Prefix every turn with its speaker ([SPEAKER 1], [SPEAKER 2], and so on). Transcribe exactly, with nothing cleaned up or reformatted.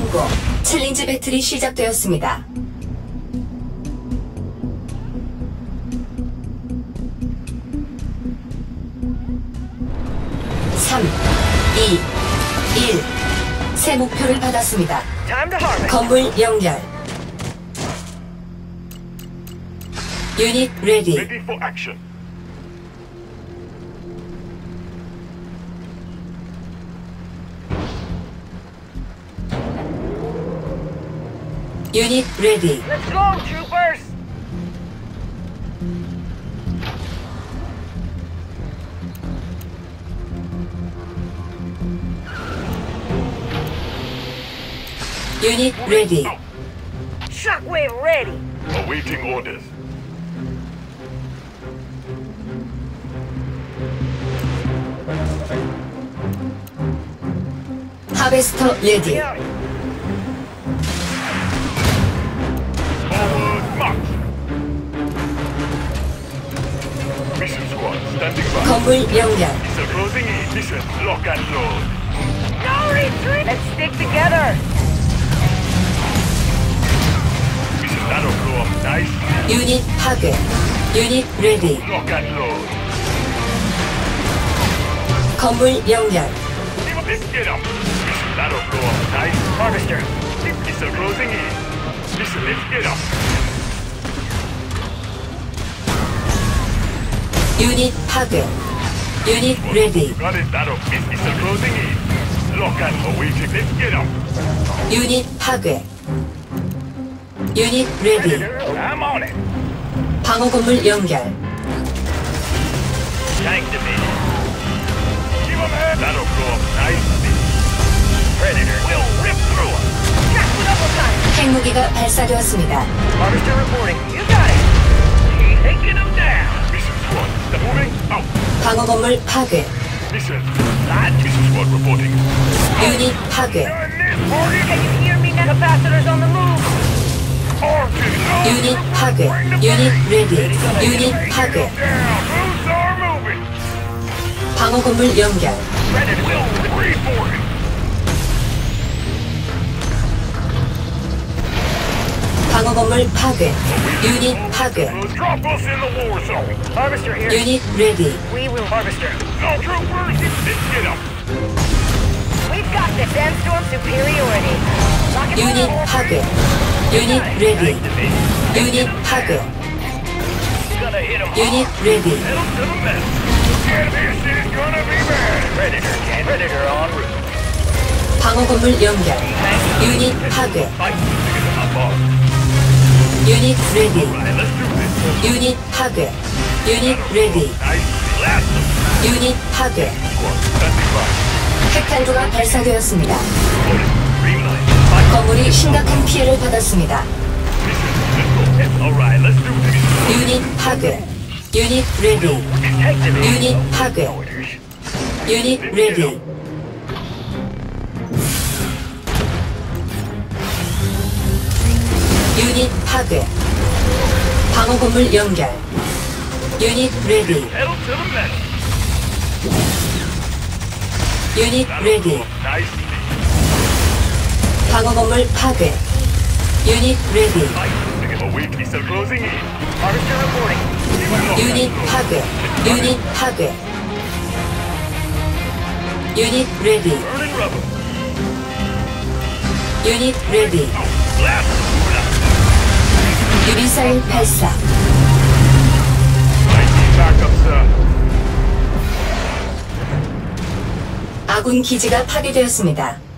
[SPEAKER 1] 성공. 챌린지 배틀이 시작되었습니다. 삼, 이, 일. 새 목표를 받았습니다. 건물 연결. 유닛 레디.
[SPEAKER 2] Ready for action.
[SPEAKER 1] 유닛 레디.
[SPEAKER 3] Let's go, troopers!
[SPEAKER 1] 유닛 레디.
[SPEAKER 3] Shockwave ready!
[SPEAKER 2] Awaiting orders.
[SPEAKER 1] 하베스터 레디.
[SPEAKER 2] Forward march. Mission squad standing by.
[SPEAKER 1] 건물 연결.
[SPEAKER 2] Missile closing in. Mission lock and load.
[SPEAKER 3] No retreat! Let's stick together!
[SPEAKER 2] Mission that'll blow up nice.
[SPEAKER 1] 유닛 파괴. 유닛 레디.
[SPEAKER 2] Lock and load.
[SPEAKER 1] 건물 연결.
[SPEAKER 2] Let's get up. Mission that'll blow up nice.
[SPEAKER 3] Harvester!
[SPEAKER 2] Missile closing in. Mission let's get up.
[SPEAKER 1] 유닛 파괴. 유닛 레디.
[SPEAKER 2] Got it. That'll miss. Missile closing in. Lock and awaiting. Let's get up.
[SPEAKER 1] 유닛 파괴. 유닛 레디.
[SPEAKER 2] I'm on it.
[SPEAKER 1] 방어 건물 연결.
[SPEAKER 2] Tank division. Keep 'em head. That'll blow up nicely. Predator will rip through 'em.
[SPEAKER 3] Jack with double time!
[SPEAKER 1] 핵무기가 발사되었습니다.
[SPEAKER 3] Harvester reporting. You got it! Keep taking them down!
[SPEAKER 2] Mission squad. They're moving out.
[SPEAKER 1] 방어 건물 파괴.
[SPEAKER 2] Mission. That mission squad reporting.
[SPEAKER 1] 유닛 파괴.
[SPEAKER 2] Doing this party.
[SPEAKER 3] Can you hear me now? Capacitors on the move!
[SPEAKER 2] Arching.
[SPEAKER 1] 유닛 파괴. 유닛 레디. 유닛 파괴.
[SPEAKER 2] Down. Moves are moving.
[SPEAKER 1] 방어 건물 연결.
[SPEAKER 2] Predator will reform.
[SPEAKER 1] 방어 건물 파괴. 유닛 파괴.
[SPEAKER 2] Drop us in the war zone.
[SPEAKER 3] Harvester here.
[SPEAKER 1] 유닛 레디.
[SPEAKER 3] We will harvester.
[SPEAKER 2] No troopers. Let's get up.
[SPEAKER 3] We've got this. Sandstorm superiority. Lock it
[SPEAKER 1] 유닛
[SPEAKER 3] down.
[SPEAKER 1] 파괴. 유닛 레디. 유닛 파괴.
[SPEAKER 2] Gonna hit 'em.
[SPEAKER 1] 유닛 레디.
[SPEAKER 2] Pedal to the metal. Yeah, this is gonna be bad. Predator can. Predator en route.
[SPEAKER 1] 방어 건물 연결. 유닛 파괴.
[SPEAKER 2] Fight to get them up on.
[SPEAKER 1] 유닛 레디.
[SPEAKER 2] Right, let's do this.
[SPEAKER 1] 유닛 파괴. 유닛 레디.
[SPEAKER 2] Nice. Blast them.
[SPEAKER 1] 유닛 파괴.
[SPEAKER 2] Squad standing by.
[SPEAKER 1] 핵탄두가 발사되었습니다.
[SPEAKER 2] Reporting. Green light. Fight.
[SPEAKER 1] 건물이 심각한 피해를 받았습니다.
[SPEAKER 2] Mission. Let's go. All right, let's do this.
[SPEAKER 1] 유닛 파괴. 유닛 레디.
[SPEAKER 2] Detective.
[SPEAKER 1] 유닛 파괴.
[SPEAKER 2] Orders.
[SPEAKER 1] 유닛 레디. 유닛 파괴. 방어 건물 연결. 유닛 레디.
[SPEAKER 2] Pedal to the metal.
[SPEAKER 1] 유닛 레디.
[SPEAKER 2] Nice.
[SPEAKER 1] 방어 건물 파괴. 유닛 레디.
[SPEAKER 2] Fight to get a weak missile closing in.
[SPEAKER 3] Harvester reporting.
[SPEAKER 1] 유닛 파괴. 유닛 파괴. 유닛 레디.
[SPEAKER 2] Burning rubber.
[SPEAKER 1] 유닛 레디.
[SPEAKER 2] Blast.
[SPEAKER 1] 유리사일 발사.
[SPEAKER 2] Lightning backup, sir.
[SPEAKER 1] 아군 기지가 파괴되었습니다.